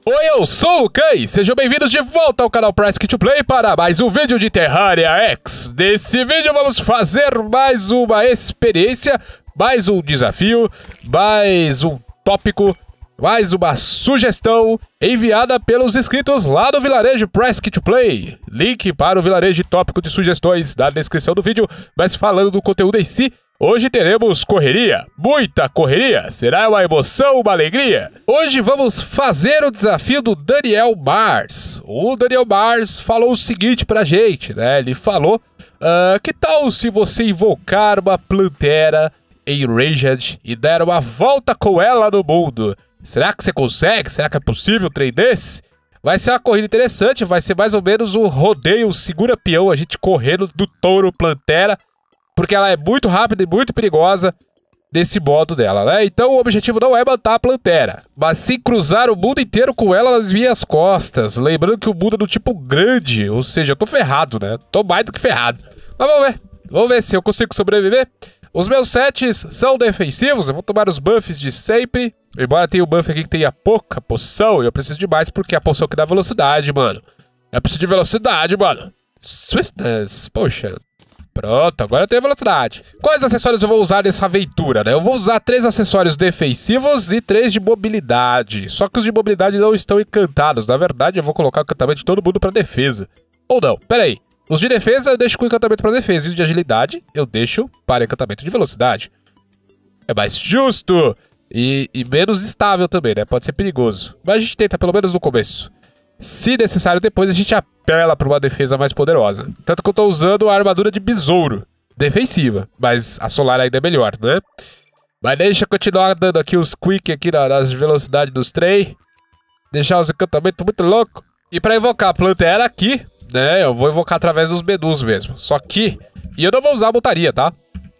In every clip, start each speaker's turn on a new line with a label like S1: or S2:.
S1: Oi, eu sou o Lucan e sejam bem-vindos de volta ao canal Press2Play para mais um vídeo de Terraria X. Nesse vídeo vamos fazer mais uma experiência, mais um desafio, mais um tópico, mais uma sugestão enviada pelos inscritos lá do vilarejo Press2Play. Link para o vilarejo e tópico de sugestões na descrição do vídeo, mas falando do conteúdo em si, hoje teremos correria, muita correria, será uma emoção, uma alegria. Hoje vamos fazer o desafio do Daniel Mars. O Daniel Mars falou o seguinte pra gente, né? Ele falou, que tal se você invocar uma Plantera em Ranged e der uma volta com ela no mundo? Será que você consegue? Será que é possível um trem desse? Vai ser uma corrida interessante, vai ser mais ou menos um rodeio, segura peão, a gente correndo do touro Plantera, porque ela é muito rápida e muito perigosa desse modo dela, né? Então o objetivo não é matar a Plantera, mas sim cruzar o mundo inteiro com ela nas minhas costas. Lembrando que o mundo é do tipo grande, ou seja, eu tô ferrado, né? Tô mais do que ferrado. Mas vamos ver se eu consigo sobreviver. Os meus sets são defensivos, eu vou tomar os buffs de sempre. Embora tenha um buff aqui que tenha pouca poção, eu preciso de mais porque é a poção que dá velocidade, mano. Eu preciso de velocidade, mano. Swiftness, poxa. Pronto, agora eu tenho velocidade. Quais acessórios eu vou usar nessa aventura, né? Eu vou usar 3 acessórios defensivos e 3 de mobilidade. Só que os de mobilidade não estão encantados. Na verdade, eu vou colocar o encantamento de todo mundo pra defesa. Ou não, pera aí. Os de defesa eu deixo com encantamento pra defesa. E os de agilidade eu deixo para encantamento de velocidade. É mais justo e menos estável também, né? Pode ser perigoso. Mas a gente tenta pelo menos no começo. Se necessário, depois a gente apela para uma defesa mais poderosa. Tanto que eu tô usando a armadura de besouro. Defensiva, mas a solar ainda é melhor, né? Mas deixa eu continuar dando aqui os quick aqui nas velocidades dos trem. Deixar os encantamentos muito loucos. E para invocar a Plantera aqui, né? Eu vou invocar através dos menus mesmo. Só que... E eu não vou usar a montaria, tá?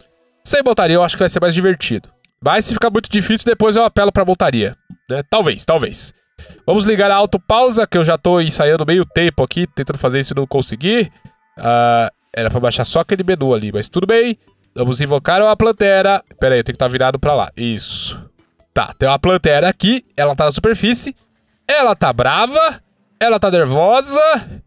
S1: Sem montaria eu acho que vai ser mais divertido. Mas se ficar muito difícil, depois eu apelo pra montaria, né? Talvez. Vamos ligar a autopausa, que eu já tô ensaiando meio tempo aqui, tentando fazer isso e não consegui. Era pra baixar só aquele menu ali, mas tudo bem. Vamos invocar uma Plantera. Pera aí, eu tenho que estar virado pra lá. Isso. Tá, tem uma Plantera aqui, ela tá na superfície. Ela tá brava, ela tá nervosa.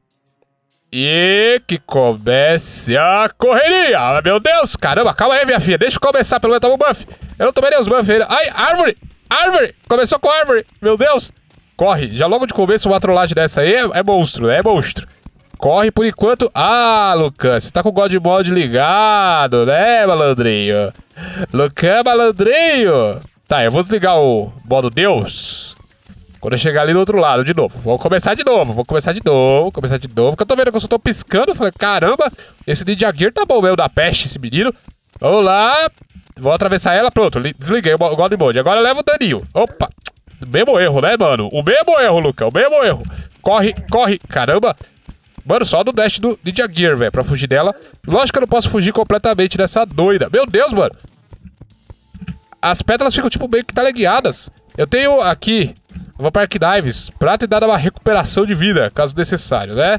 S1: E que comece a correria. Ah, meu Deus, caramba, calma aí, minha filha. Deixa eu começar, pelo menos tomar um buff. Eu não tomei nem os buffs ainda. Ai, árvore! Árvore! Começou com árvore, meu Deus. Corre, já logo de começo uma trollagem dessa aí é monstro, né? É monstro. Corre por enquanto. Ah, Lucan, você tá com o God Mod ligado, né, malandrinho? Lucan, malandrinho. Tá, eu vou desligar o modo Deus quando eu chegar ali do outro lado, de novo. Vou começar de novo, que eu tô vendo que eu só tô piscando. Eu falei, caramba, esse Ninja Gear tá bom mesmo da peste, esse menino. Vamos lá. Vou atravessar ela, pronto, desliguei o God Mode. Agora eu levo o daninho. Opa. Mesmo erro, né, mano? O mesmo erro, Luca, o mesmo erro. Corre, caramba. Mano, só no dash do Ninja Gear, velho, pra fugir dela. Lógico que eu não posso fugir completamente dessa doida. Meu Deus, mano. As pétalas ficam, tipo, meio que teleguiadas. Eu tenho aqui Vampire Knives pra tentar dar uma recuperação de vida, caso necessário, né?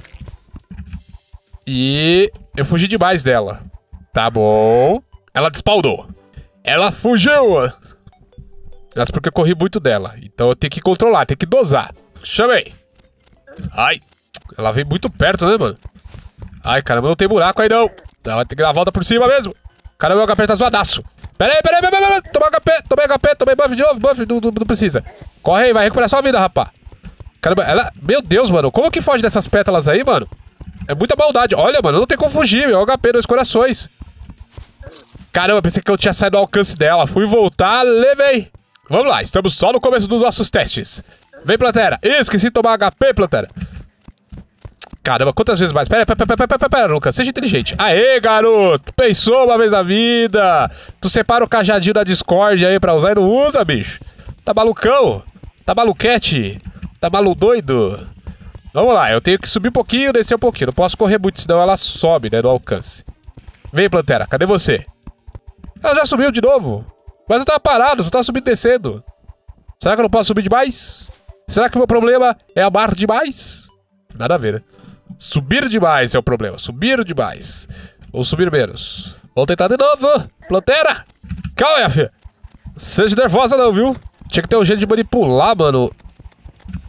S1: E eu fugi demais dela. Tá bom. Ela despawnou. Ela fugiu. Mas porque eu corri muito dela. Então eu tenho que controlar, tenho que dosar. Chamei. Ai. Ela vem muito perto, né, mano? Ai, caramba, não tem buraco aí, não. Ela vai ter que dar a volta por cima mesmo. Caramba, meu HP tá zoadaço. Pera aí. Tomei buff de novo, não precisa. Corre aí, vai recuperar sua vida, rapá. Caramba, ela... Meu Deus, mano, como que foge dessas pétalas aí, mano? É muita maldade. Olha, mano, não tem como fugir, meu HP, 2 corações. Caramba, pensei que eu tinha saído do alcance dela. Fui voltar, levei. Vamos lá, estamos só no começo dos nossos testes. Vem, Plantera. Esqueci de tomar HP, Plantera. Caramba, quantas vezes mais? Pera, Lucas, seja inteligente. Aê, garoto. Pensou uma vez a vida. Tu separa o cajadinho da Discord aí pra usar e não usa, bicho. Tá malucão? Tá maluquete? Tá maludoido? Vamos lá, eu tenho que subir um pouquinho, descer um pouquinho. Não posso correr muito, senão ela sobe, né, no alcance. Vem, Plantera, cadê você? Ela já subiu de novo. Mas eu tava parado, só tava subindo e descendo. Será que eu não posso subir demais? Será que o meu problema é amar demais? Nada a ver, né? Subir demais é o problema. Subir demais. Ou subir menos. Vamos tentar de novo. Plantera. Calma, minha filha. Seja nervosa não, viu? Tinha que ter um jeito de manipular, mano.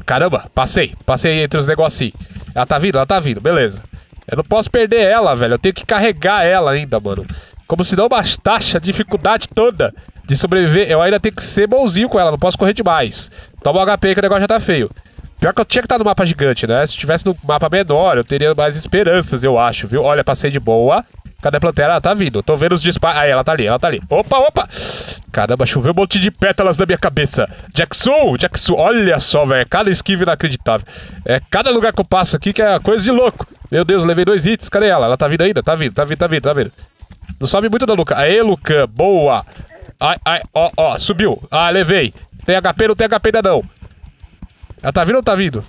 S1: caramba. Passei entre os negocinhos. Ela tá vindo, beleza. Eu não posso perder ela, velho. Eu tenho que carregar ela ainda, mano. Como se não bastasse a dificuldade toda de sobreviver, eu ainda tenho que ser bonzinho com ela. Não posso correr demais. Toma um HP que o negócio já tá feio. Pior que eu tinha que estar no mapa gigante, né? Se tivesse no mapa menor, eu teria mais esperanças, eu acho, viu? Olha, passei de boa. Cadê a Plantera? Ela tá vindo. Tô vendo os disparos. Aí, ela tá ali. Opa! Caramba, choveu um monte de pétalas na minha cabeça. Jacksu! Olha só, velho. Cada esquiva inacreditável. É cada lugar que eu passo aqui que é coisa de louco. Meu Deus, levei 2 hits. Cadê ela? Ela tá vindo ainda? Tá vindo. Não sobe muito da Luca. Aê, Luca. Boa. Ai. Ó. Subiu. Ah, levei. Tem HP? Não tem HP ainda não. Ela tá vindo ou não tá vindo?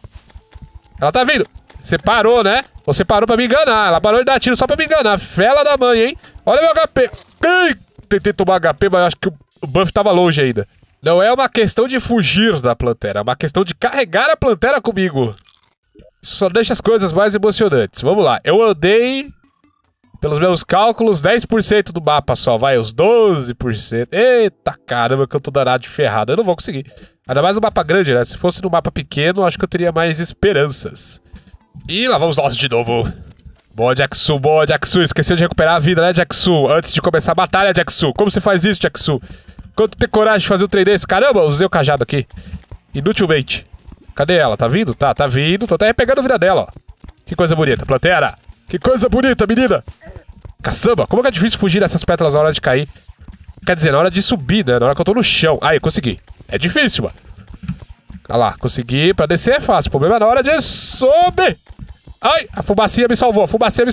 S1: Ela tá vindo. Você parou, né? Você parou pra me enganar. Ela parou de dar tiro só pra me enganar. Fela da mãe, hein? Olha meu HP. Ai, tentei tomar HP, mas acho que o buff tava longe ainda. Não é uma questão de fugir da Plantera. É uma questão de carregar a Plantera comigo. Isso só deixa as coisas mais emocionantes. Vamos lá. Eu andei, pelos meus cálculos, 10% do mapa só. Vai, os 12%. Eita caramba, que eu tô danado de ferrado. Eu não vou conseguir. Ainda mais no mapa grande, né? Se fosse no mapa pequeno, acho que eu teria mais esperanças. E lá vamos nós de novo. Boa, Jacksu. Esqueceu de recuperar a vida, né, Jacksu? Antes de começar a batalha, Jacksu. Como você faz isso, Jacksu? Quando tem coragem de fazer um trem desse? Caramba, usei o cajado aqui. Inutilmente. Cadê ela? Tá vindo? Tá vindo. Tô até pegando a vida dela, ó. Que coisa bonita, Plantera. Que coisa bonita, menina. Caçamba, como que é difícil fugir dessas pétalas na hora de cair? Quer dizer, na hora de subir, né? Na hora que eu tô no chão. Aí, consegui. É difícil, mano. Olha lá, consegui. Pra descer é fácil. O problema é na hora de subir. Ai, a fumacinha me salvou.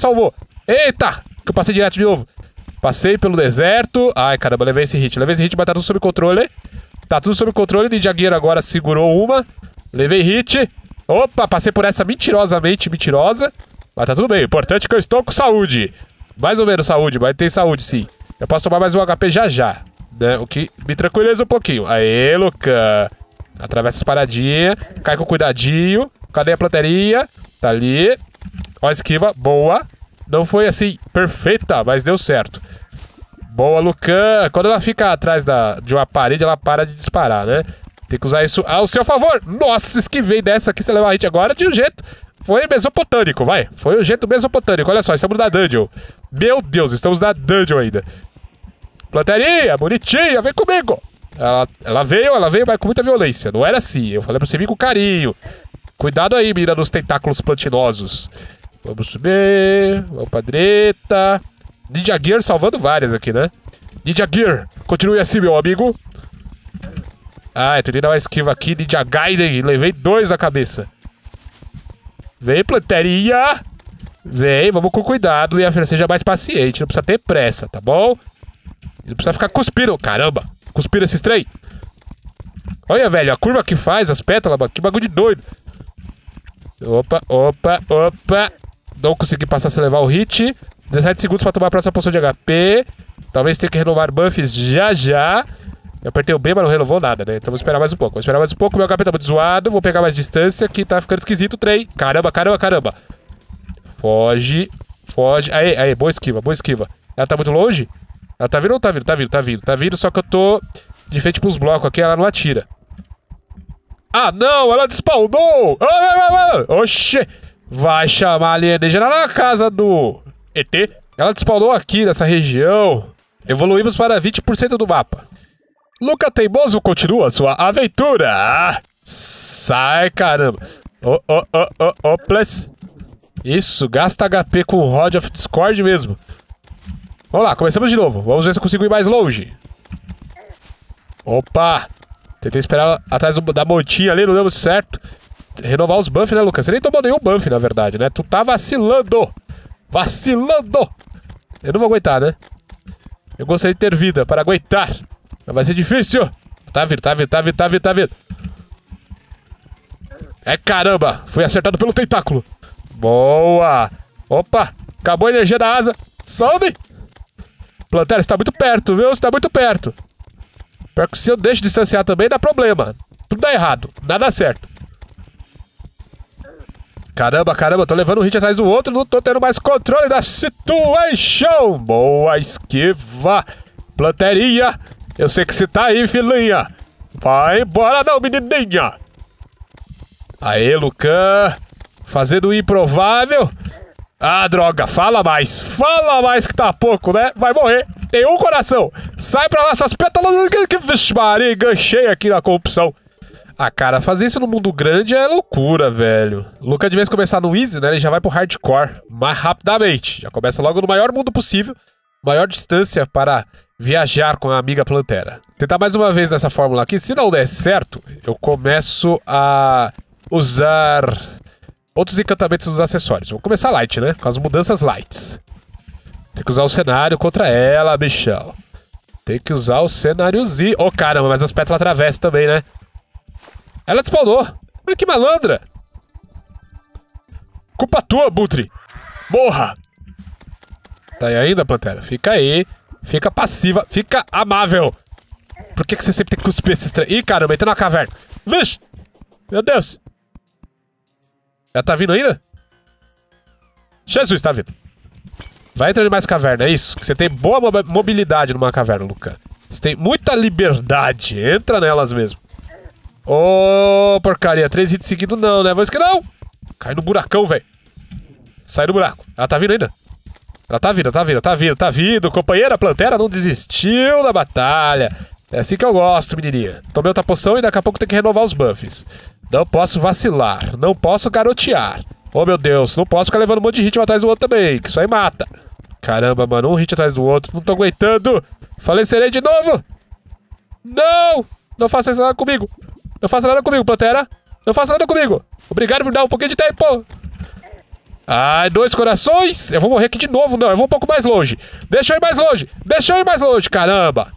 S1: Eita, que eu passei direto de novo. Passei pelo deserto. Ai, caramba, levei esse hit, mas tá tudo sob controle. Tá tudo sob controle. Ninja Gear agora segurou uma. Levei hit. Opa, passei por essa mentirosamente mentirosa. Mas tá tudo bem. O importante é que eu estou com saúde. Mais ou menos saúde, mas tem saúde sim. Eu posso tomar mais um HP já, né? O que me tranquiliza um pouquinho. Aê, Luca. Atravessa as paradinhas. Cai com cuidadinho. Cadê a Planteria? Tá ali. Ó a esquiva. Boa. Não foi assim perfeita, mas deu certo. Boa, Lucan. Quando ela fica atrás de uma parede, ela para de disparar, né? Tem que usar isso ao seu favor. Nossa, esquivei dessa aqui. Você levou a hit agora de um jeito. Foi mesopotâmico, vai. Foi um jeito mesopotâmico. Olha só, estamos na dungeon. Meu Deus, estamos na dungeon ainda. Planterinha, bonitinha, vem comigo. Ela veio, mas com muita violência. Não era assim. Eu falei pra você vir com carinho. Cuidado aí, mira, nos tentáculos plantinosos. Vamos subir. Vamos pra direita. Ninja Gear salvando várias aqui, né? Ninja Gear, continue assim, meu amigo. Ah, eu tentei dar uma esquiva aqui. Ninja Gaiden, levei 2 na cabeça. Vem, Planterinha. Vem, vamos com cuidado. Minha filha, seja mais paciente. Não precisa ter pressa, tá bom? Não precisa ficar cuspindo. Caramba, cuspindo esses trem. Olha, velho, a curva que faz, as pétalas, mano. Que bagulho de doido. Opa. Não consegui passar sem levar o hit. 17 segundos pra tomar a próxima poção de HP. Talvez tenha que renovar buffs já. Eu apertei o B, mas não renovou nada, né? Então vou esperar mais um pouco. Meu HP tá muito zoado. Vou pegar mais distância, que tá ficando esquisito o trem. Caramba. Foge. Aí, boa esquiva. Ela tá muito longe? Ela tá vindo ou tá vindo? Tá vindo, só que eu tô de frente pros blocos aqui, ela não atira. Ah, não! Ela despawnou! Oxê! Vai chamar alienígena na casa do ET. Ela despawnou aqui, nessa região. Evoluímos para 20% do mapa. Luca Teimoso continua sua aventura. Sai, caramba. Plus. Isso, gasta HP com o Rod of Discord mesmo. Vamos lá, começamos de novo. Vamos ver se eu consigo ir mais longe. Opa! Tentei esperar atrás da montinha ali, não deu muito certo. Renovar os buffs, né, Lucas? Você nem tomou nenhum buff, na verdade, né? Tu tá vacilando. Eu não vou aguentar, né? Eu gostaria de ter vida para aguentar. Mas vai ser difícil. Tá vindo. É, caramba. Fui acertado pelo tentáculo. Boa. Opa. Acabou a energia da asa. Sobe. Plantera, você tá muito perto, viu? Você tá muito perto. Pior que se eu deixo distanciar também, dá problema. Tudo dá errado. Nada dá certo. Caramba. Tô levando um hit atrás do outro. Não tô tendo mais controle da situação. Boa esquiva. Planterinha. Eu sei que você tá aí, filhinha. Vai embora não, menininha. Aê, Lucan. Fazendo o improvável. Ah, droga. Fala mais. Fala mais que tá pouco, né? Vai morrer. Tem um coração. Sai pra lá, suas pétalas. Vixe, Maria, enganchei aqui na corrupção. Ah, cara, fazer isso no mundo grande é loucura, velho. O Lucan, de vez em começar no easy, né? Ele já vai pro hardcore mais rapidamente. Já começa logo no maior mundo possível. Maior distância para viajar com a amiga Plantera. Tentar mais uma vez nessa fórmula aqui. Se não der certo, eu começo a usar outros encantamentos dos acessórios. Vou começar light, né? Com as mudanças lights. Tem que usar o cenário contra ela, bichão. Tem que usar o cenáriozinho. Oh, caramba, mas as pétalas atravessam também, né? Ela despawnou. Mas que malandra. Culpa tua, Butri. Morra. Tá aí ainda, Plantera? Fica aí. Fica passiva. Fica amável. Por que você sempre tem que cuspir esses trem? Ih, caramba, entra na caverna. Vixe. Meu Deus. Ela tá vindo ainda? Jesus, tá vindo. Vai entrando em mais caverna, é isso. Você tem boa mobilidade numa caverna, Lucan. Você tem muita liberdade. Entra nelas mesmo. Ô, porcaria. 3 hits seguidos não, né? Vamos que não. Cai no buracão, velho. Sai do buraco. Ela tá vindo ainda? Ela tá vindo, tá vindo, tá vindo, tá vindo. Companheira Plantera não desistiu da batalha. É assim que eu gosto, menininha. Tomei outra poção e daqui a pouco tem que renovar os buffs. Não posso vacilar. Não posso garotear. Oh, meu Deus. Não posso ficar levando um monte de hit um atrás do outro também, que isso aí mata. Caramba, mano. Um hit atrás do outro. Não tô aguentando. Falecerei de novo. Não. Não faça nada comigo. Não faça nada comigo, Plantera. Não faça nada comigo. Obrigado por me dar um pouquinho de tempo. Ai, 2 corações. Eu vou morrer aqui de novo, não. Eu vou um pouco mais longe. Deixa eu ir mais longe. Deixa eu ir mais longe, caramba.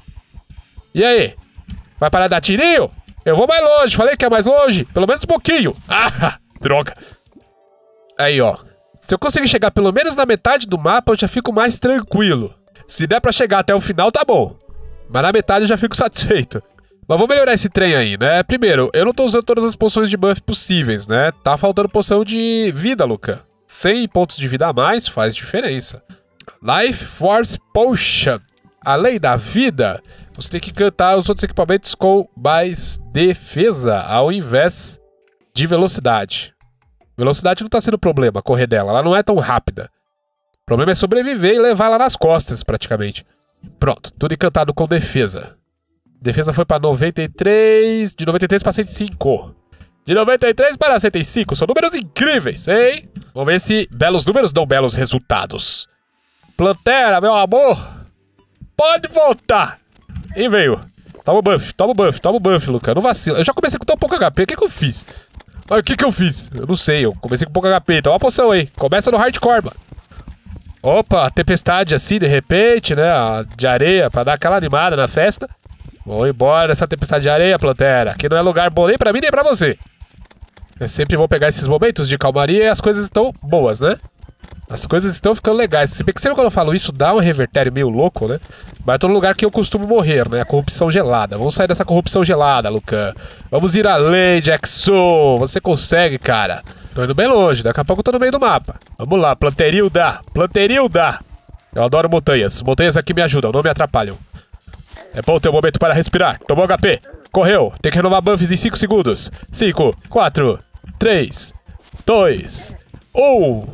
S1: E aí? Vai parar de dar tirinho? Eu vou mais longe. Falei que é mais longe. Pelo menos um pouquinho. Ah, droga. Aí, ó. Se eu conseguir chegar pelo menos na metade do mapa, eu já fico mais tranquilo. Se der pra chegar até o final, tá bom. Mas na metade eu já fico satisfeito. Mas vou melhorar esse trem aí, né? Primeiro, eu não tô usando todas as poções de buff possíveis, né? Tá faltando poção de vida, Lucan. 100 pontos de vida a mais faz diferença. Life Force Potion. A lei da vida. Você tem que encantar os outros equipamentos com mais defesa, ao invés de velocidade. Velocidade não tá sendo problema, correr dela. Ela não é tão rápida. O problema é sobreviver e levar ela nas costas, praticamente. Pronto, tudo encantado com defesa. Defesa foi para 93, de 93 para 105. De 93 para 105, são números incríveis, hein? Vamos ver se belos números dão belos resultados. Plantera, meu amor, pode voltar. E veio. Toma o buff, toma o buff, toma o buff, Lucan. Não vacila. Eu já comecei com tão pouco HP, o que eu fiz? Olha, o que eu fiz? Eu não sei, eu comecei com pouco HP. Então, uma poção aí. Começa no hardcore, mano. Opa, tempestade assim, de repente, né? De areia, pra dar aquela animada na festa. Vou embora essa tempestade de areia, Plantera. Aqui não é lugar bom nem pra mim, nem pra você. Eu sempre vou pegar esses momentos de calmaria e as coisas estão boas, né? As coisas estão ficando legais. Se bem que sempre quando eu falo isso, dá um revertério meio louco, né? Mas é todo lugar que eu costumo morrer, né? A corrupção gelada. Vamos sair dessa corrupção gelada, Lucan. Vamos ir além, Jackson. Você consegue, cara. Tô indo bem longe. Daqui a pouco eu tô no meio do mapa. Vamos lá, Planterilda. Planterilda. Eu adoro montanhas. Montanhas aqui me ajudam, não me atrapalham. É bom ter um momento para respirar. Tomou HP. Correu. Tem que renovar buffs em 5 segundos. 5, 4, 3, 2, 1...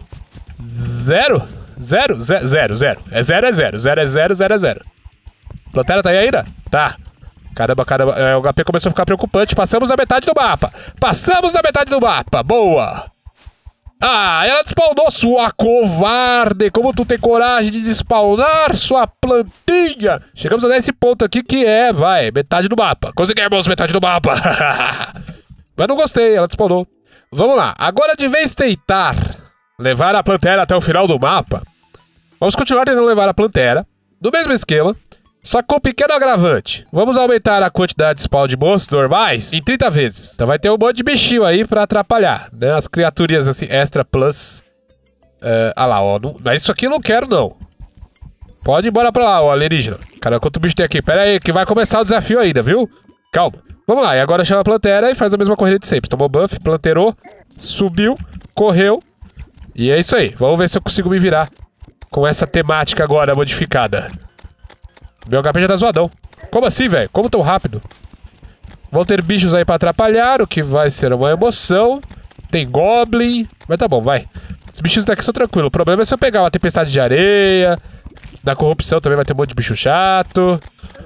S1: 0? 0, 0, 0, 0. É 0, é 0. 0 é 0, 0 é 0. Plantera tá aí ainda? Tá. Caramba, caramba. O HP começou a ficar preocupante. Passamos da metade do mapa. Passamos da metade do mapa. Boa. Ah, ela despawnou, sua covarde. Como tu tem coragem de despawnar, sua plantinha? Chegamos a esse ponto aqui que é, vai, metade do mapa. Conseguimos metade do mapa. Mas não gostei, ela despawnou. Vamos lá. Agora de vez tentar levar a Plantera até o final do mapa, vamos continuar tentando levar a Plantera do mesmo esquema, só com um pequeno agravante. Vamos aumentar a quantidade de spawn de monstros normais em 30 vezes. Então vai ter um monte de bichinho aí pra atrapalhar, né? As criaturinhas assim, extra plus. Ah lá, ó. Não, isso aqui eu não quero, não. Pode ir embora pra lá, ó, alienígena. Cara, quanto bicho tem aqui? Pera aí, que vai começar o desafio ainda, viu? Calma. Vamos lá, e agora chama a Plantera e faz a mesma corrida de sempre. Tomou buff, planterou, subiu, correu. E é isso aí. Vamos ver se eu consigo me virar com essa temática agora modificada. Meu HP já tá zoadão. Como assim, velho? Como tão rápido? Vão ter bichos aí pra atrapalhar, o que vai ser uma emoção. Tem Goblin. Mas tá bom, vai. Os bichos daqui são tranquilos. O problema é se eu pegar uma tempestade de areia. Na corrupção também vai ter um monte de bicho chato.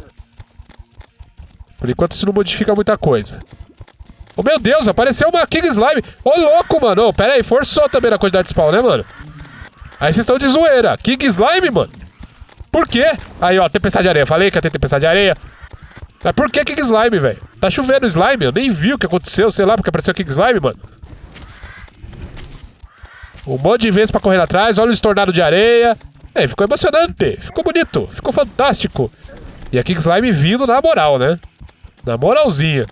S1: Por enquanto isso não modifica muita coisa. Oh, meu Deus, apareceu uma King Slime. Ô, louco, mano. Oh, pera aí, forçou também na quantidade de spawn, né, mano? Aí vocês estão de zoeira. King Slime, mano? Por quê? Aí, ó, tempestade de areia. Falei que ia ter tempestade de areia. Mas por que King Slime, velho? Tá chovendo slime, eu nem vi o que aconteceu, sei lá, porque apareceu King Slime, mano. Um monte de vezes pra correr atrás, olha o estornado de areia. É, ficou emocionante, ficou bonito, ficou fantástico. E a King Slime vindo na moral, né? Na moralzinha.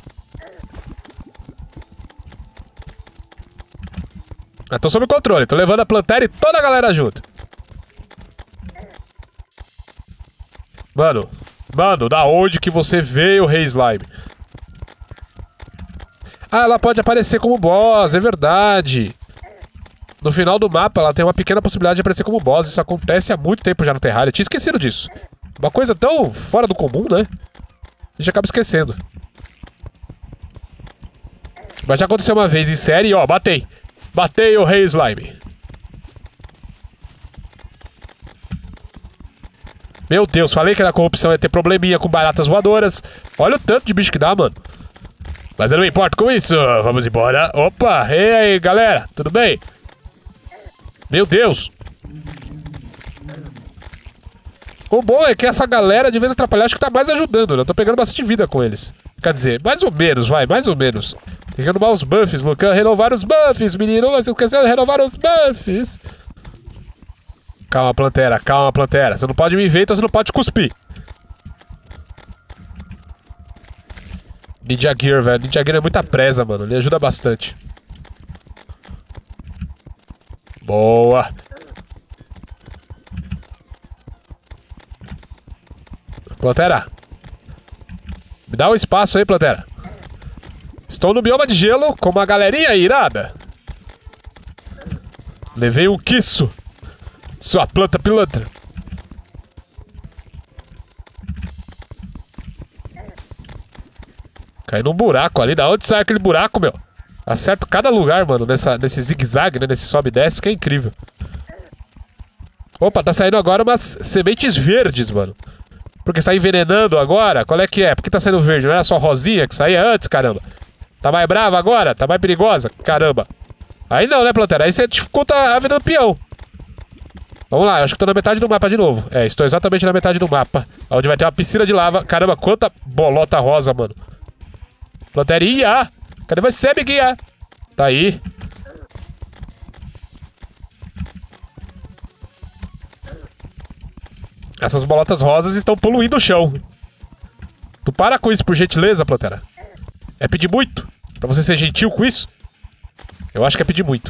S1: Ah, tô sob controle, tô levando a Plantera e toda a galera junto. Mano, da onde que você veio, Rei Slime? Ah, ela pode aparecer como boss, é verdade. No final do mapa, ela tem uma pequena possibilidade de aparecer como boss. Isso acontece há muito tempo já no Terraria. Eu tinha esquecido disso. Uma coisa tão fora do comum, né? A gente acaba esquecendo. Mas já aconteceu uma vez em série, ó, batei. Batei o Rei Slime. Meu Deus, falei que na corrupção ia ter probleminha com baratas voadoras. Olha o tanto de bicho que dá, mano. Mas eu não me importo com isso. Vamos embora. Opa, e aí, galera, tudo bem? Meu Deus. O bom é que essa galera, de vez em atrapalhar, acho que tá mais ajudando, né? Eu tô pegando bastante vida com eles. Quer dizer, mais ou menos, vai, mais ou menos. Tem que renovar os buffs, Lucan. Renovar os buffs, menino. Você esqueceu de renovar os buffs. Calma, Plantera, calma, Plantera. Você não pode me ver, então você não pode cuspir. Ninja Gear, velho. Ninja Gear é muita presa, mano. Ele ajuda bastante. Boa. Plantera. Me dá um espaço aí, Plantera. Estou no bioma de gelo com uma galerinha irada. Levei um quiço. Sua planta pilantra. Cai num buraco ali. Da onde sai aquele buraco, meu? Acerto cada lugar, mano. Nesse zigue-zague, né? Nesse sobe e desce, que é incrível. Opa, tá saindo agora umas sementes verdes, mano. Porque está envenenando agora? Qual é que é? Por que tá saindo verde? Não era só rosinha que saía antes, caramba? Tá mais brava agora? Tá mais perigosa? Caramba. Aí não, né, Plantera? Aí você dificulta a vida do peão. Vamos lá, eu acho que tô na metade do mapa de novo. É, estou exatamente na metade do mapa. Onde vai ter uma piscina de lava. Caramba, quanta bolota rosa, mano. Planterinha! Cadê você, amiguinha? Tá aí. Essas bolotas rosas estão poluindo o chão. Tu para com isso, por gentileza, Plantera. É pedir muito? Pra você ser gentil com isso? Eu acho que é pedir muito.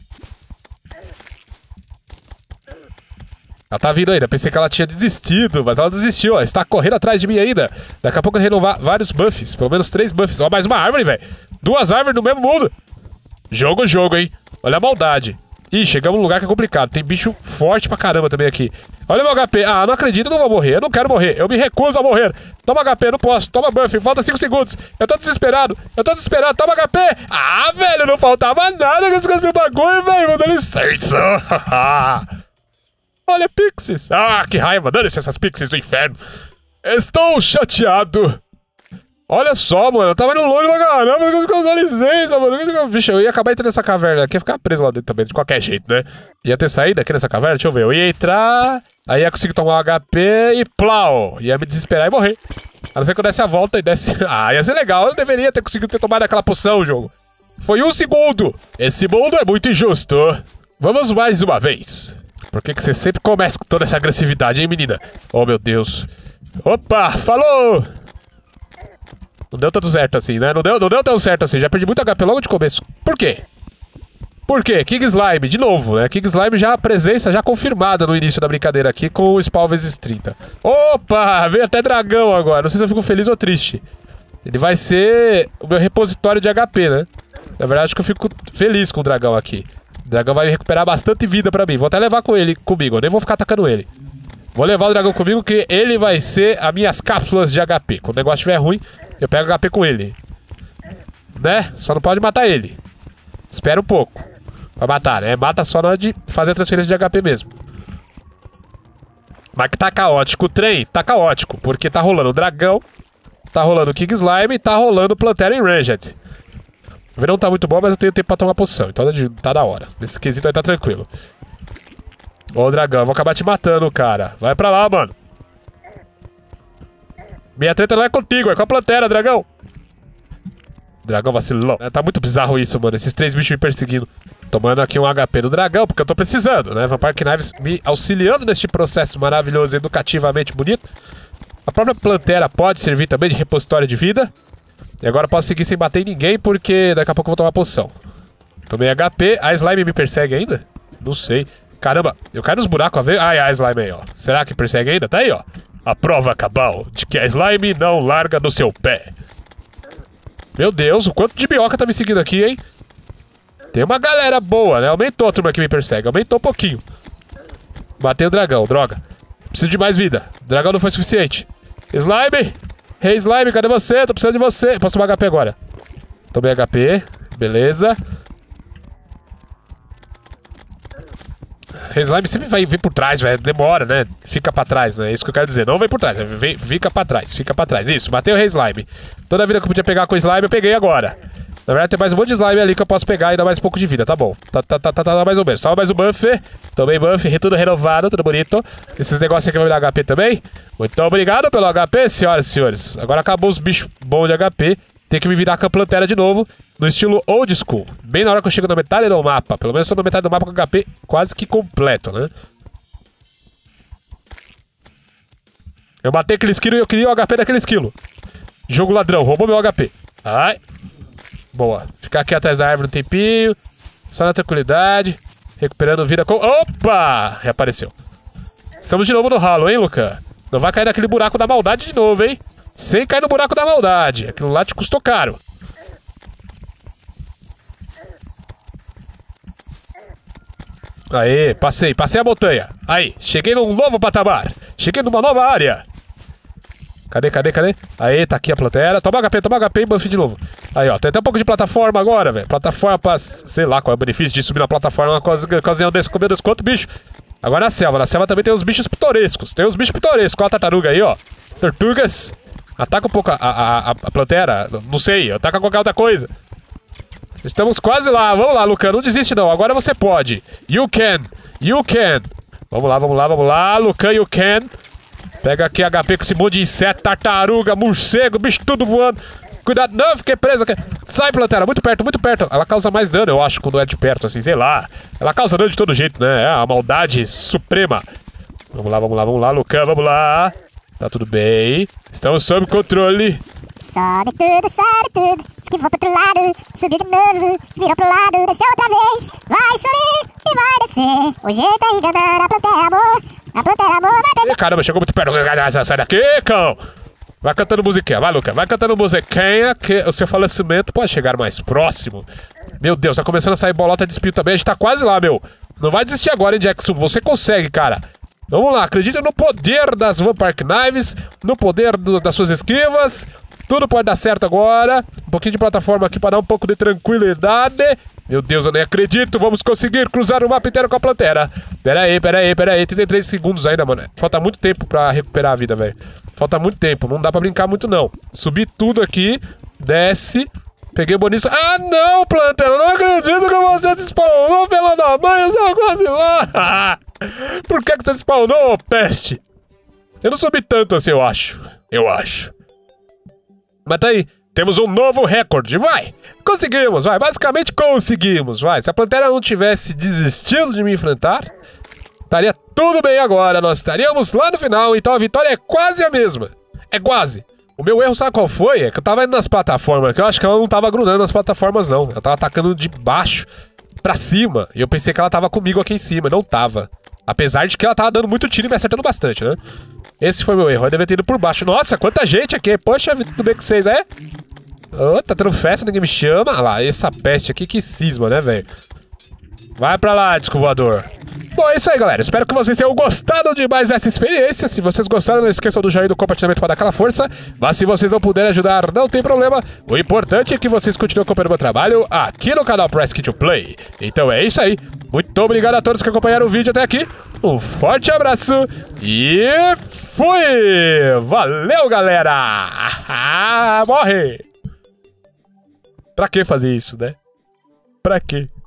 S1: Ela tá vindo ainda. Pensei que ela tinha desistido, mas ela desistiu, ó. Está correndo atrás de mim ainda. Daqui a pouco eu vou renovar vários buffs. Pelo menos 3 buffs. Ó, mais uma árvore, velho. 2 árvores no mesmo mundo. Jogo, hein. Olha a maldade. Ih, chegamos num lugar que é complicado. Tem bicho forte pra caramba também aqui. Olha o meu HP. Ah, não acredito, eu não vou morrer. Eu não quero morrer. Eu me recuso a morrer. Toma HP, não posso. Toma buff. Falta 5 segundos. Eu tô desesperado. Toma HP. Ah, velho, não faltava nada com esse bagulho, velho. Dá licença. Olha, Pixies. Ah, que raiva. Dane-se essas Pixies do inferno. Estou chateado. Olha só, mano. Eu tava indo longe pra caramba. Dá licença, mano. Vixe, eu ia acabar entrando nessa caverna aqui. Ia ficar preso lá dentro também, de qualquer jeito, né? Ia ter saído aqui nessa caverna. Deixa eu ver. Eu ia entrar. Aí ia conseguir tomar um HP e plau. Ia me desesperar e morrer. A não ser que eu desse a volta e desse... Ah, ia ser legal. Eu deveria ter conseguido ter tomado aquela poção, jogo. Foi 1 segundo. Esse mundo é muito injusto. Vamos mais uma vez. Por que você sempre começa com toda essa agressividade, hein, menina? Oh, meu Deus. Opa, falou! Não deu tanto certo assim, né? Não deu tão certo assim. Já perdi muito HP logo de começo. Por quê? Por quê? King Slime, de novo, né? King Slime já a presença já confirmada no início da brincadeira aqui com o spawn vezes 30. Opa, veio até dragão agora. Não sei se eu fico feliz ou triste. Ele vai ser o meu repositório de HP, né? Na verdade, acho que eu fico feliz com o dragão aqui. O dragão vai recuperar bastante vida pra mim. Vou até levar com ele comigo. Eu nem vou ficar atacando ele. Vou levar o dragão comigo, que ele vai ser as minhas cápsulas de HP. Quando o negócio estiver ruim, eu pego HP com ele. Né? Só não pode matar ele. Espera um pouco pra matar, né? Mata só na hora de fazer a transferência de HP mesmo. Mas que tá caótico o trem, tá caótico. Porque tá rolando o dragão, tá rolando o King Slime e tá rolando o Plantera Enraged. O verão tá muito bom, mas eu tenho tempo pra tomar poção. Então tá da hora. Nesse quesito aí tá tranquilo. Ô, dragão, eu vou acabar te matando, cara. Vai pra lá, mano. Minha treta não é contigo, é com a Plantera, dragão. Dragão vacilou. Tá muito bizarro isso, mano. Esses 3 bichos me perseguindo. Tomando aqui um HP do dragão, porque eu tô precisando, né? Vampire Knives me auxiliando neste processo maravilhoso, educativamente bonito. A própria Plantera pode servir também de repositório de vida. E agora eu posso seguir sem bater em ninguém, porque daqui a pouco eu vou tomar poção. Tomei HP. A Slime me persegue ainda? Não sei. Caramba, eu caio nos buracos a ver. Ai, a Slime aí, ó. Será que persegue ainda? Tá aí, ó. A prova cabal de que a Slime não larga do seu pé. Meu Deus, o quanto de minhoca tá me seguindo aqui, hein? Tem uma galera boa, né? Aumentou a turma que me persegue. Aumentou um pouquinho. Matei o dragão, droga. Preciso de mais vida. O dragão não foi suficiente. Slime! Hey, Slime, cadê você? Tô precisando de você. Posso tomar HP agora. Tomei HP. Beleza. Hey, Slime sempre vem por trás, velho. Demora, né? Fica pra trás, né? É isso que eu quero dizer. Não vem por trás. Fica pra trás. Fica pra trás. Isso, matei o Hey, Slime. Toda a vida que eu podia pegar com o Slime, eu peguei agora. Na verdade, tem mais um monte de slime ali que eu posso pegar e dar mais um pouco de vida, tá bom. Tá mais ou menos. Só mais um buff. Tomei buff, tudo renovado, tudo bonito. Esses negócios aqui vão me dar HP também. Muito obrigado pelo HP, senhoras e senhores. Agora acabou os bichos bons de HP. Tem que me virar com a Plantera de novo, no estilo old school. Bem na hora que eu chego na metade do mapa. Pelo menos eu tô na metade do mapa com HP quase que completo, né? Eu matei aquele esquilo e eu queria o HP daquele esquilo. Jogo ladrão, roubou meu HP. Ai. Boa. Ficar aqui atrás da árvore um tempinho. Só na tranquilidade. Recuperando vida com... Opa! Reapareceu. Estamos de novo no ralo, hein, Luca? Não vai cair naquele buraco da maldade de novo, hein? Sem cair no buraco da maldade. Aquilo lá te custou caro. Aê, passei a montanha. Aí, cheguei num novo patamar. Cheguei numa nova área. Cadê? Aí, tá aqui a Plantera. Toma HP e buff de novo. Aí, ó, tem até um pouco de plataforma agora, velho. Plataforma pra... Sei lá qual é o benefício de subir na plataforma. Uma coisinha desse, meu Deus, quanto bicho. Agora na selva. Na selva também tem os bichos pitorescos. Tem os bichos pitorescos. Olha a tartaruga aí, ó. Tortugas. Ataca um pouco a Plantera. Não sei, ataca qualquer outra coisa. Estamos quase lá. Vamos lá, Luca. Não desiste, não. Agora você pode. You can. Vamos lá, Luca. You can. Pega aqui HP com esse monte de inseto, tartaruga, morcego, bicho tudo voando. Cuidado, não, fiquei preso aqui. Sai, Plantera, muito perto. Ela causa mais dano, eu acho, quando é de perto, assim, sei lá. Ela causa dano de todo jeito, né? É a maldade suprema. Vamos lá, Luca, vamos lá. Tá tudo bem. Estamos sob controle.
S2: Sobe tudo. Esquivou pro outro lado, subiu de novo, virou pro lado, desceu outra vez. Vai subir e vai descer. O jeito é enganar a Plantera, amor. A Plantera, amor, vai perder.
S1: Caramba, chegou muito perto. Sai daqui, cão. Vai cantando musiquinha, vai, Luca. Vai cantando musiquinha que o seu falecimento pode chegar mais próximo. Meu Deus, tá começando a sair bolota de espírito também. A gente tá quase lá, meu. Não vai desistir agora, hein, Jackson. Você consegue, cara. Vamos lá, acredita no poder das Vampire Knives, no poder das suas esquivas. Tudo pode dar certo agora. Um pouquinho de plataforma aqui para dar um pouco de tranquilidade. Meu Deus, eu nem acredito. Vamos conseguir cruzar o mapa inteiro com a Plantera. Pera aí. 33 segundos ainda, mano. Falta muito tempo pra recuperar a vida, velho. Falta muito tempo. Não dá pra brincar muito, não. Subi tudo aqui. Desce. Peguei o bonito. Ah, não, Plantera. Não acredito que você despawnou, pela da mãe. Eu só quase lá. Por que você despawnou, peste? Eu não subi tanto assim, eu acho. Mas tá aí. Temos um novo recorde, vai! Conseguimos, vai! Basicamente conseguimos, vai! Se a Plantera não tivesse desistido de me enfrentar, estaria tudo bem agora. Nós estaríamos lá no final, então a vitória é quase a mesma. É quase. O meu erro, sabe qual foi? É que eu tava indo nas plataformas, que eu acho que ela não tava grudando nas plataformas, não. Ela tava atacando de baixo pra cima. E eu pensei que ela tava comigo aqui em cima, não tava. Apesar de que ela tava dando muito tiro e me acertando bastante, né? Esse foi meu erro, eu devia ter ido por baixo. Nossa, quanta gente aqui! Poxa, tudo bem com vocês, é? Oh, tá tendo festa, ninguém me chama. Olha lá, essa peste aqui que cisma, né, velho? Vai pra lá, disco voador. Bom, é isso aí, galera. Espero que vocês tenham gostado de mais essa experiência. Se vocês gostaram, não esqueçam do joinha e do compartilhamento para dar aquela força. Mas se vocês não puderem ajudar, não tem problema. O importante é que vocês continuem acompanhando o meu trabalho aqui no canal Press to Play. Então é isso aí. Muito obrigado a todos que acompanharam o vídeo até aqui. Um forte abraço e fui! Valeu, galera! Morre! Pra que fazer isso, né? Pra quê?